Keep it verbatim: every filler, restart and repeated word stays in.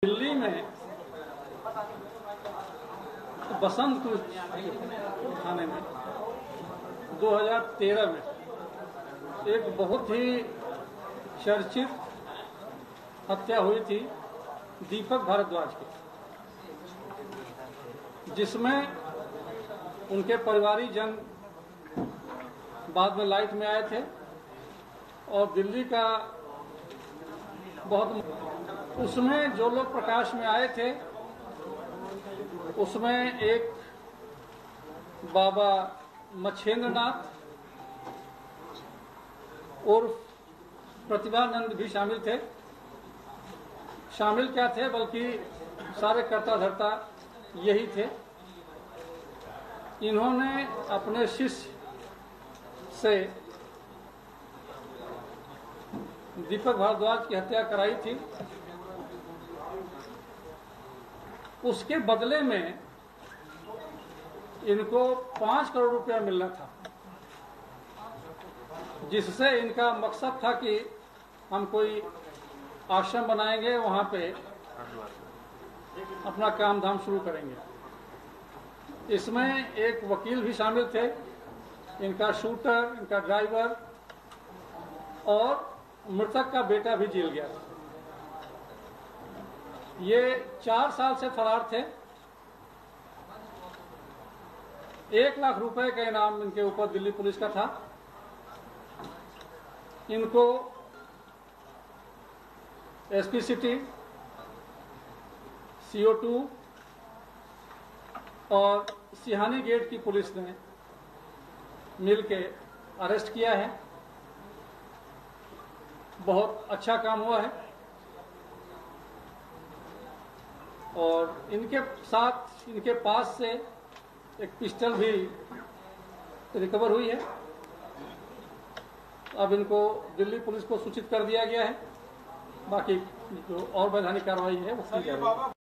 दिल्ली में बसंत थाने में दो हज़ार तेरह में एक बहुत ही चर्चित हत्या हुई थी दीपक भारद्वाज की, जिसमें उनके परिवारीजन बाद में लाइट में आए थे और दिल्ली का बहुत उसमें जो लोग प्रकाश में आए थे उसमें एक बाबा मच्छेंद्रनाथ उर्फ प्रतिभानंद भी शामिल थे। शामिल क्या थे बल्कि सारे कर्ता धर्ता यही थे। इन्होंने अपने शिष्य से दीपक भारद्वाज की हत्या कराई थी। उसके बदले में इनको पांच करोड़ रुपया मिलना था, जिससे इनका मकसद था कि हम कोई आश्रम बनाएंगे, वहां पे अपना काम धाम शुरू करेंगे। इसमें एक वकील भी शामिल थे, इनका शूटर, इनका ड्राइवर और मृतक का बेटा भी जेल गया था। ये चार साल से फरार थे। एक लाख रुपए का इनाम इनके ऊपर दिल्ली पुलिस का था। इनको SP city, C O two और सिहानी गेट की पुलिस ने मिलके अरेस्ट किया है। बहुत अच्छा काम हुआ है और इनके साथ इनके पास से एक पिस्टल भी रिकवर हुई है। अब इनको दिल्ली पुलिस को सूचित कर दिया गया है। बाकी जो और वैधानिक कार्रवाई है वो की जा रही है।